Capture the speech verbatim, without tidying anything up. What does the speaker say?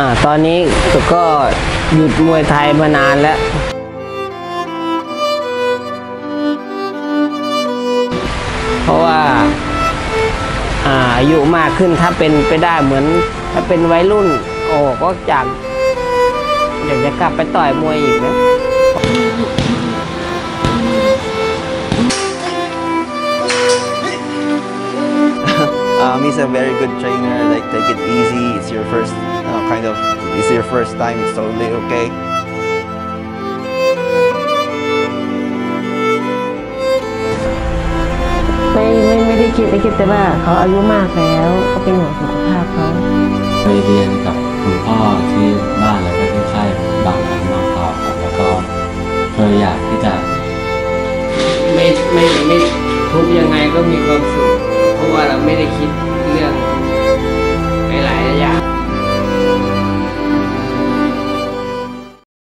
ตอนนี้ก็หยุดมวยไทยมานานแล้วเพราะว่าอายุมากขึ้นถ้าเป็นไปได้เหมือนถ้าเป็นวัยรุ่นโอ้ก็จากอยากจะกลับไปต่อยมวยอีกนะ Um, he's a very good trainer. Like, take it easy. It's your first uh, kind of. It's your first time. It's totally okay. ไม่ไม่ไม่ได้คิดไม่คิดแต่ว่าเขาอายุมากแล้วก็เป็นห่วงสุขภาพเขาไปเรียนกับคุณพ่อที่บ้านแล้วก็ที่ค่ายบางขันบางข่าวครับแล้วก็เคยอยากที่จะไม่ไม่ไม่ทุกยังไงก็มีความสุขเพราะว่าเราไม่ได้คิดเรื่อง